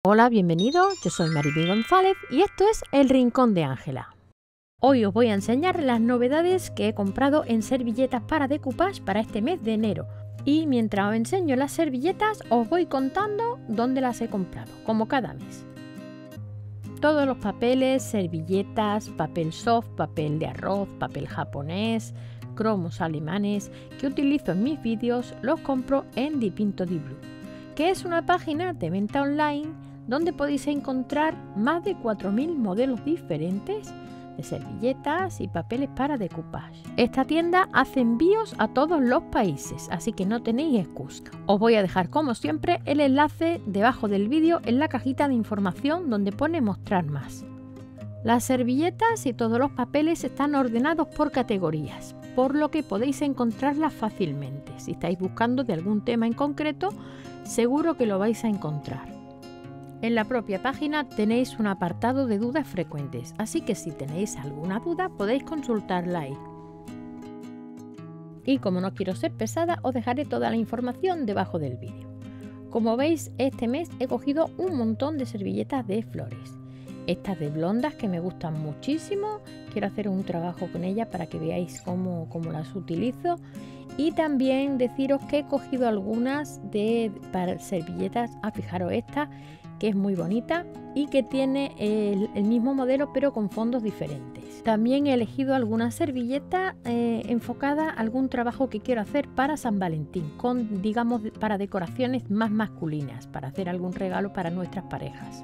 Hola, bienvenidos, yo soy Maribel González y esto es El Rincón de Ángela. Hoy os voy a enseñar las novedades que he comprado en servilletas para decoupage para este mes de enero. Y mientras os enseño las servilletas, os voy contando dónde las he comprado, como cada mes. Todos los papeles, servilletas, papel soft, papel de arroz, papel japonés, cromos alemanes que utilizo en mis vídeos, los compro en Dipinto di Blu, que es una página de venta online donde podéis encontrar más de 4.000 modelos diferentes de servilletas y papeles para decoupage. Esta tienda hace envíos a todos los países, así que no tenéis excusa. Os voy a dejar como siempre el enlace debajo del vídeo en la cajita de información donde pone mostrar más. Las servilletas y todos los papeles están ordenados por categorías, por lo que podéis encontrarlas fácilmente. Si estáis buscando de algún tema en concreto, seguro que lo vais a encontrar. En la propia página tenéis un apartado de dudas frecuentes, así que si tenéis alguna duda podéis consultarla ahí. Y como no quiero ser pesada, os dejaré toda la información debajo del vídeo. Como veis, este mes he cogido un montón de servilletas de flores. Estas de blondas que me gustan muchísimo, quiero hacer un trabajo con ellas para que veáis cómo las utilizo. Y también deciros que he cogido algunas para servilletas, fijaros esta, que es muy bonita y que tiene el mismo modelo pero con fondos diferentes. También he elegido alguna servilleta enfocada a algún trabajo que quiero hacer para San Valentín, digamos para decoraciones más masculinas, para hacer algún regalo para nuestras parejas.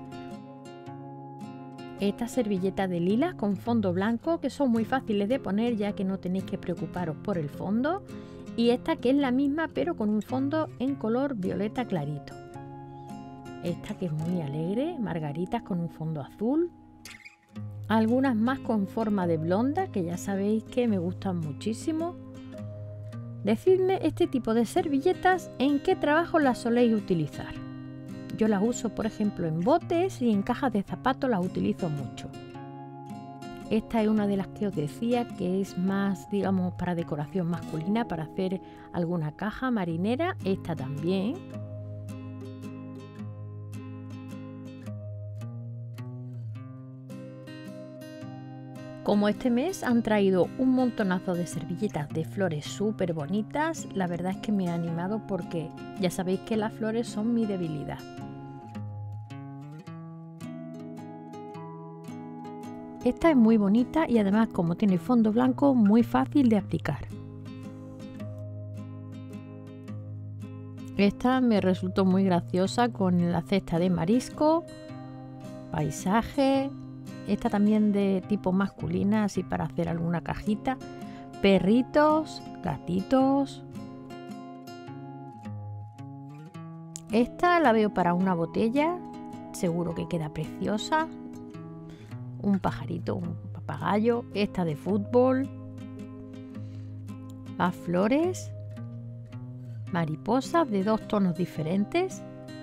Esta servilleta de lilas con fondo blanco, que son muy fáciles de poner ya que no tenéis que preocuparos por el fondo. Y esta que es la misma pero con un fondo en color violeta clarito. Esta que es muy alegre, margaritas con un fondo azul. Algunas más con forma de blonda, que ya sabéis que me gustan muchísimo. Decidme este tipo de servilletas en qué trabajo las soléis utilizar. Yo las uso por ejemplo en botes y en cajas de zapatos las utilizo mucho. Esta es una de las que os decía que es más, digamos, para decoración masculina, para hacer alguna caja marinera. Esta también. Como este mes han traído un montonazo de servilletas de flores súper bonitas, la verdad es que me he animado porque ya sabéis que las flores son mi debilidad. Esta es muy bonita y además, como tiene fondo blanco, muy fácil de aplicar. Esta me resultó muy graciosa con la cesta de marisco, paisaje. Esta también de tipo masculina, así para hacer alguna cajita. Perritos, gatitos. Esta la veo para una botella, seguro que queda preciosa. Un pajarito, un papagayo. Esta de fútbol. Las flores. Mariposas de dos tonos diferentes.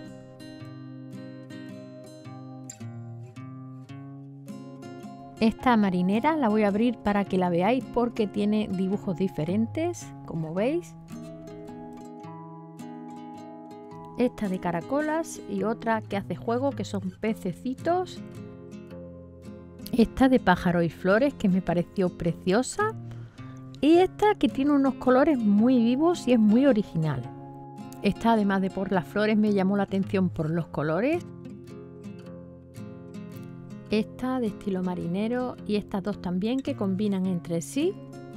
Esta marinera la voy a abrir para que la veáis porque tiene dibujos diferentes, como veis. Esta de caracolas y otra que hace juego, que son pececitos. Esta de pájaros y flores, que me pareció preciosa. Y esta que tiene unos colores muy vivos y es muy original. Esta, además de por las flores, me llamó la atención por los colores. Esta de estilo marinero y estas dos también, que combinan entre sí.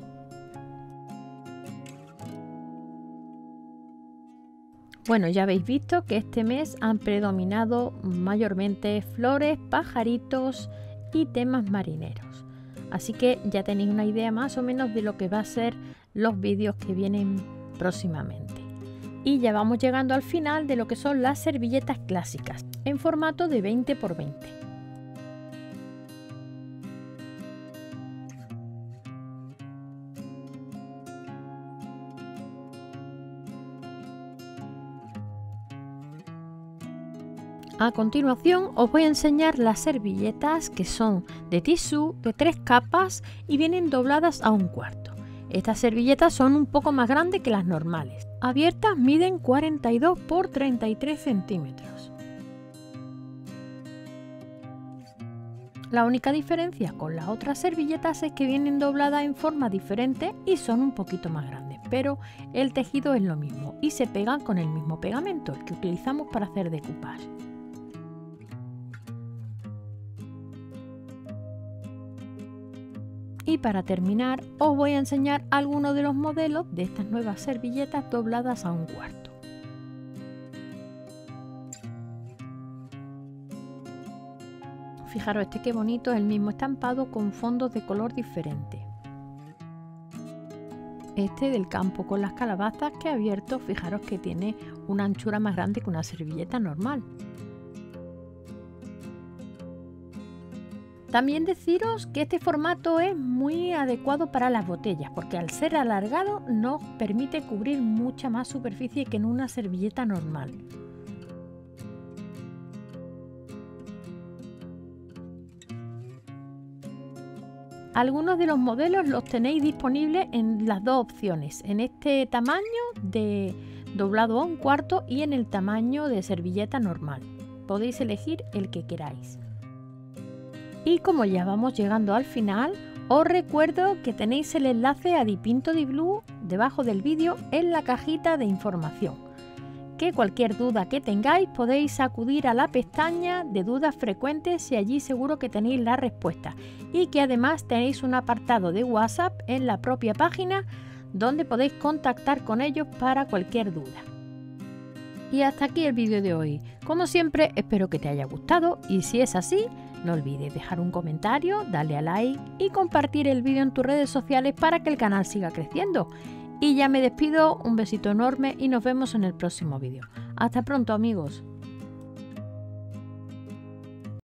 Bueno, ya habéis visto que este mes han predominado mayormente flores, pajaritos y temas marineros. Así que ya tenéis una idea más o menos de lo que va a ser los vídeos que vienen próximamente. Y ya vamos llegando al final de lo que son las servilletas clásicas en formato de 20 x 20. A continuación os voy a enseñar las servilletas que son de tisú de 3 capas y vienen dobladas a 1/4. Estas servilletas son un poco más grandes que las normales. Abiertas miden 42 x 33 centímetros. La única diferencia con las otras servilletas es que vienen dobladas en forma diferente y son un poquito más grandes, pero el tejido es lo mismo y se pegan con el mismo pegamento, el que utilizamos para hacer decoupage. Y para terminar, os voy a enseñar algunos de los modelos de estas nuevas servilletas dobladas a 1/4. Fijaros, este qué bonito, es el mismo estampado con fondos de color diferente. Este del campo con las calabazas que he abierto, fijaros que tiene una anchura más grande que una servilleta normal. También deciros que este formato es muy adecuado para las botellas, porque al ser alargado nos permite cubrir mucha más superficie que en una servilleta normal. Algunos de los modelos los tenéis disponibles en las dos opciones, en este tamaño de doblado a 1/4 y en el tamaño de servilleta normal. Podéis elegir el que queráis. Y como ya vamos llegando al final, os recuerdo que tenéis el enlace a Dipinto Di Blu debajo del vídeo en la cajita de información. Que cualquier duda que tengáis podéis acudir a la pestaña de dudas frecuentes y allí seguro que tenéis la respuesta. Y que además tenéis un apartado de WhatsApp en la propia página donde podéis contactar con ellos para cualquier duda. Y hasta aquí el vídeo de hoy. Como siempre, espero que te haya gustado y si es así, no olvides dejar un comentario, darle a like y compartir el vídeo en tus redes sociales para que el canal siga creciendo. Y ya me despido, un besito enorme y nos vemos en el próximo vídeo. Hasta pronto, amigos.